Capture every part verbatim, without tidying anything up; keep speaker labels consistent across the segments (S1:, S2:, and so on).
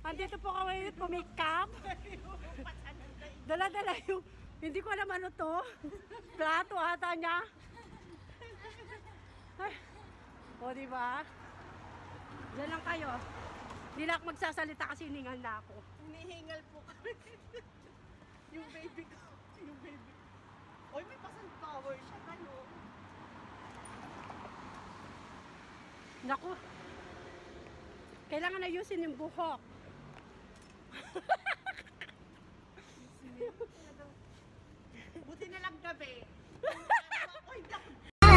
S1: Andito po kami pumikap. Dala-dala yung, hindi ko alam ano to. Plato ata niya. Ay. O diba? Diyan lang kayo. Hindi na ako magsasalita kasi hiningal na ako.
S2: Hinihingal po kami. Yung baby ko. Yung baby. Oy, may pa-sunflower siya. Gano'n.
S1: Naku. Kailangan ayusin yung buhok.
S2: Buti na lang gabi. Oy, naku.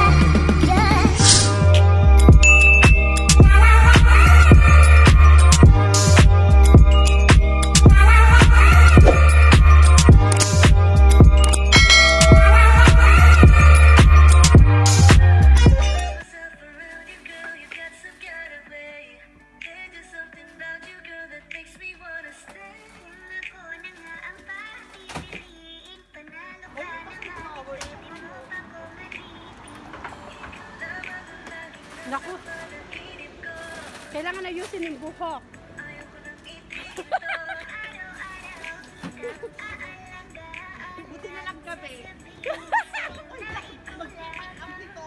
S1: Naku. Kailangan ayusin yung buhok.
S2: Buti na lang gabi. Oy, naku. Ang dito.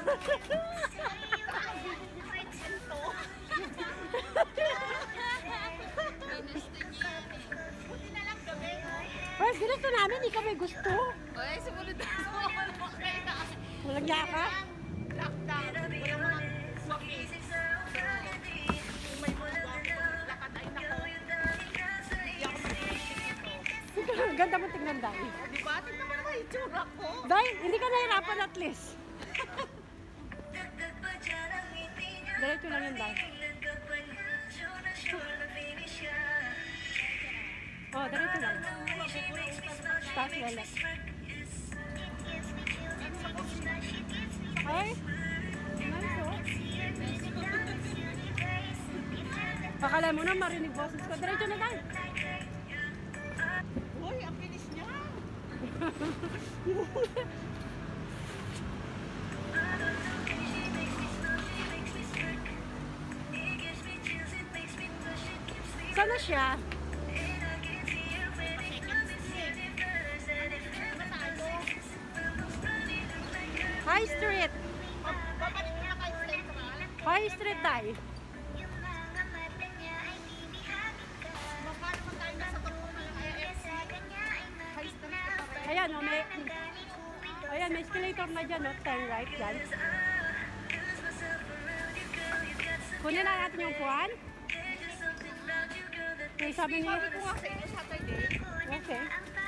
S2: Buti na lang gabi.
S1: Well, ginusto namin, hindi kami gusto.
S3: Oy, sumunod na.
S1: Walang niya ka?
S2: Lockdown. Wala mga swakis. Kung may mga lakad ay nako. Hindi ako mag-iisip ito.
S1: Ganda mo tingnan, Day.
S2: Di ba? Tingnan mo naman yung tsura ko.
S1: Day, hindi ka nahirapan at least. Diretso lang yun, Day. Oh, diretso lang. Tapos lelet. Ay, nice oh. Pakala mo na marinig boses ko. Diretso na, Day.
S2: Uy, ang kinis niya.
S1: Sana siya? High Street.
S2: Babalik na kay Central.
S1: High Street, Day.
S2: Magkano man tayo nasa tukong ng I F C? High Street pa rin.
S1: Ayan, oh, may... Ayan, may escalator na dyan, oh. Turn right dyan. Kunin na natin yung puwan. Okay, sabi niya...
S2: Sabi ko nga sa inyo Saturday.
S1: Okay.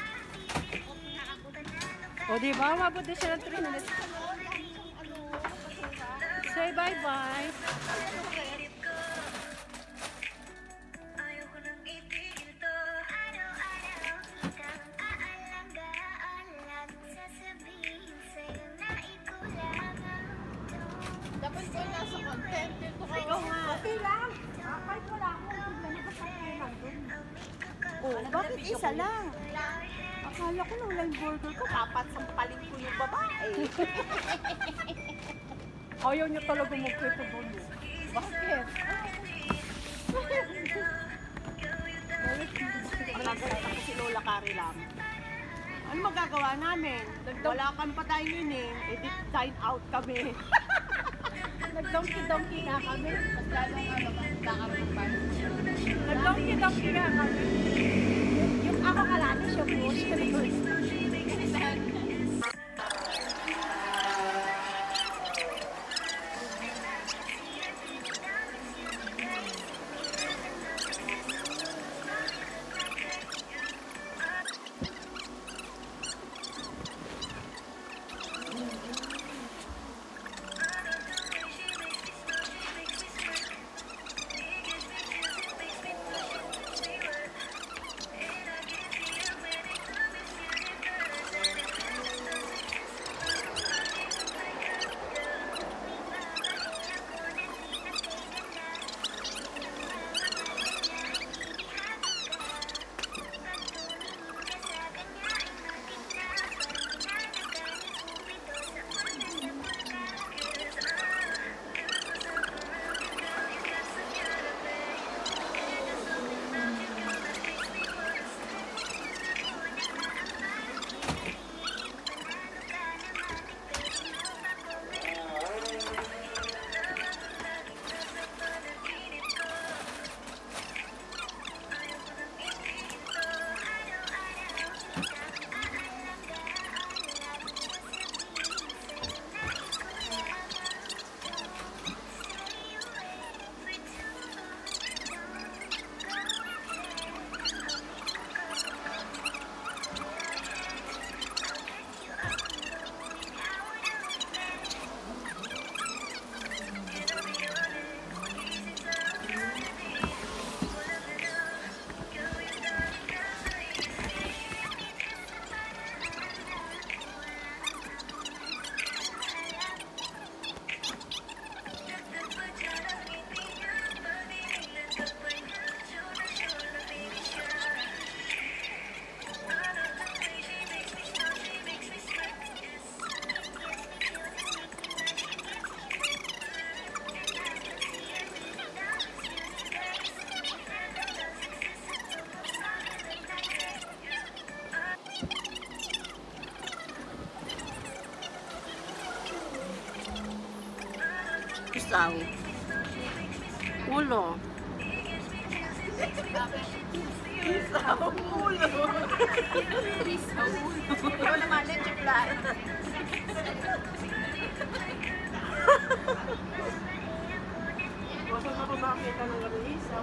S1: O, diba? Mabot na siya ng three minutes. Say bye-bye.
S2: Dapat ko nasa content. Dito ko.
S1: Ikaw nga. Okay lang. Kahit wala ako, hindi na nakapagay lang dun.
S2: Oh, bakit isa lang? Akala ko nung line burger ko, dapat sampalin ko yung babae.
S1: Ayaw niyo talaga mag-keto doon. Bakit?
S2: Malagalat ako si Lola Carrie lang. Ano magagawa namin? Wala kang patayinin eh. Edit dine out kami.
S1: Nag-donkey-donkey nga kami.
S3: Mas lalong ano ba? Nakakaroon.
S1: Nag-donkey-donkey nga kami. Yung ako kalani siya po.
S2: Isaw.
S1: Ulo.
S2: Isaw. Ulo.
S3: Isaw.
S2: Ikaw naman, leche plan. Huwag ako makakita ng gabi isaw.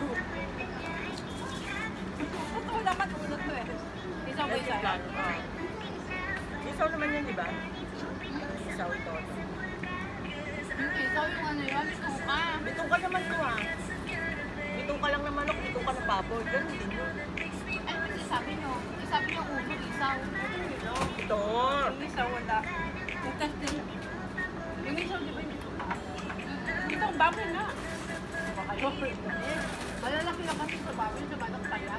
S3: Totoo naman ulo to eh. Isaw ba
S2: Leche
S3: isa?
S2: plan. Isaw naman yan, di ba? Isaw ito.
S3: Yung isaw yung ano yun, suka.
S2: Bitong ka naman to ah. Bitong ka lang na manok, bitong ka na baboy. Ganun din yun.
S3: Ano kasi sabi nyo? Eh, sabi nyo ulo, isaw.
S2: Ito.
S3: Yung isaw wala. Yung test din. Yung isaw di ba yung suka? Ito ang baboy nga. Baka kayo. Malalaki lang kasi sa baboy, sa manok kaya.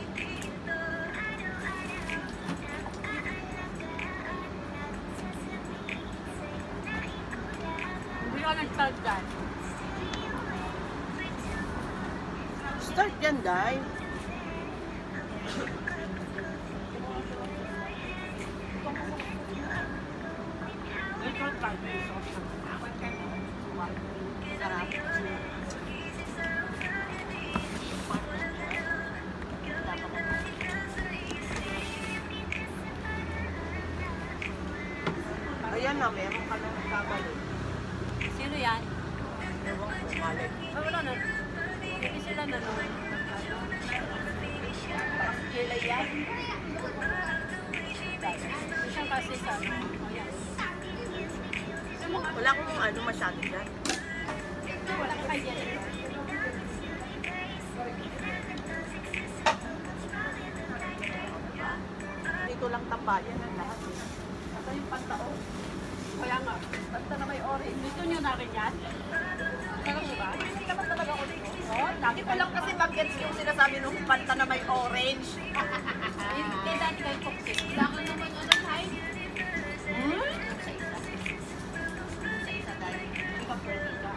S3: Hindi ka nag-start dyan.
S2: Start yan, Day. Ayan na, meron ka na nagkamali.
S3: Sino yan?
S2: Ewan ko, mali.
S3: Ah, wala na. Hindi sila na naman. Sila yan? Isang kasi sa ano. Ayan.
S2: Wala akong ano masyado dyan.
S3: Wala ka kaya.
S2: Dito lang tambayan ang lahat. eh.
S3: Ito yung pantao. Kaya nga, basta na may orange. Gusto nyo na rin yan? Sarap diba? Hindi naman talaga ako dito. Oh,
S2: Hindi ko lang kasi mag-gets yung sinasabi nung panta na may orange.
S3: Kaya dati kayo cooksin. Wala ka naman ano, Thay?
S2: Hmm?
S3: Sa isa. Sa isa dahil. Hindi ka pwede ka.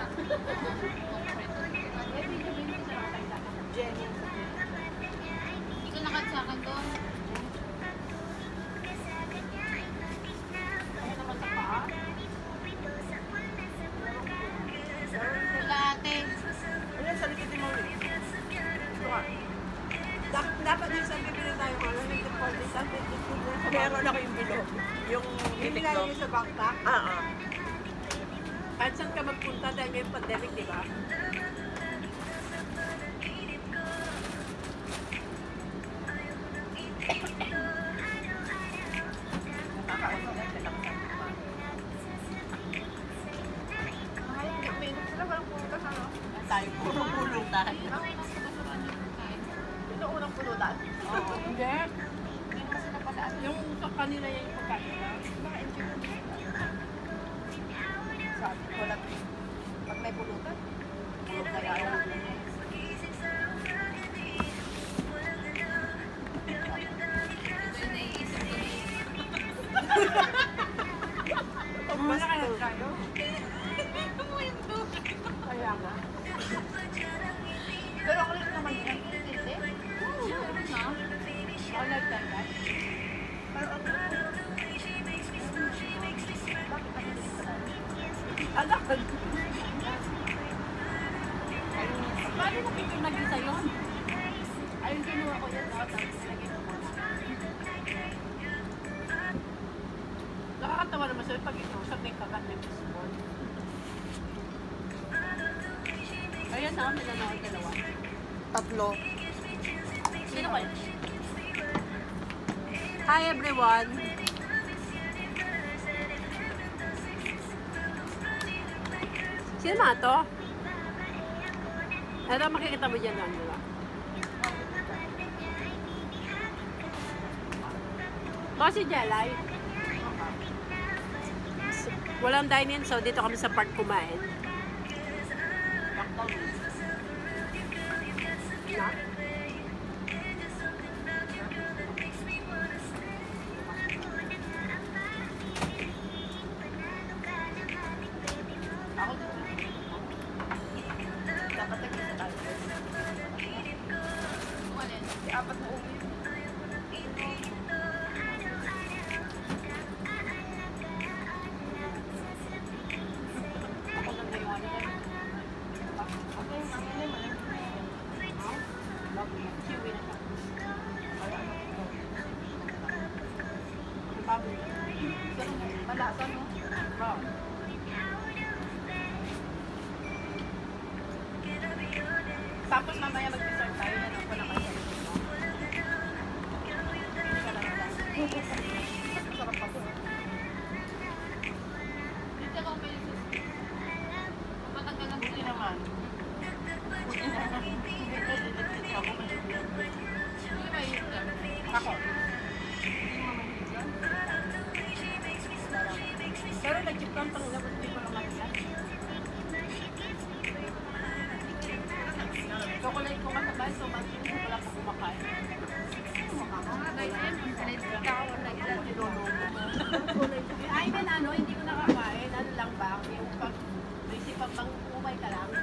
S3: Eh, video video sa mga tayo lang.
S2: Jenny.
S3: Hindi ko nakatsakan doon. Ano naman sa paa? Wala ate.
S2: Ayan, sa likod mo ulit. Ito nga.
S1: Dapat, dapat yung sabi na tayo ano, yung deposit, dapat yung
S2: Meron ako yung bilog. Yung titik ko.
S1: sa backpack.
S2: Ah, ah.
S1: Kahit saan ka magpunta dahil may pandemic, di ba?
S2: Nakakausap na sila. Minutes sila, walang pumunta sa ano. Tayo, puro pulutan. Ito unang pulutan.
S1: Oo. Hindi. Yung sa kanila yung pagkain.
S2: Sabi ko lang, pag may pulutan, pulot na yan.
S1: Wala ka ng tayo? Kaya nga.
S2: Pero ako rin naman yan. Hindi.
S3: Ako nagtagal.
S1: Anak,
S3: Paano mo pito nag-isa yun? Ayun, kinuha ko yun. Oh, tapos nilagay ko muna.
S1: nakakatawa naman sa'yo pag ito, sa may kagat ng baseball. Ayan na, may nanood dalawa.
S2: Tatlo.
S3: Sino kayo?
S1: Hi everyone! Sino na to? Ito makikita mo dyan lang, di ba? O si Jelay. Walang dine-in, so dito kami sa park kumain. Na?
S3: Ako dito.
S2: Dapat nag-isa tayo.
S3: Kung alin?
S2: Si apat na uwi.
S3: Ako lang na yung ano. lasa, no?
S2: Oh.
S3: Tapos mamaya mag-dessert tayo. Yan ako na kayo.
S2: Sarap pa to.
S3: Dito ako may sus. Matanggal lang
S2: Buti
S3: sila.
S2: naman. Buti naman. Ako mahilig yan.
S3: Hindi may yan.
S2: Ako. Hindi mo mahilig yan? Pero nag-chip lang pang labas, hindi ko lang mahilig.
S3: Chocolate ko matabay, so mag-inis wala pa kumakain. I mean, ano, hindi ko nakakain. Ano lang ba? Yung pag, basic pag pang umay ka lang.